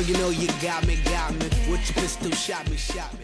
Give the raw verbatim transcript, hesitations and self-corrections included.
you know you got me, got me. With your pistol, shot me, shot me.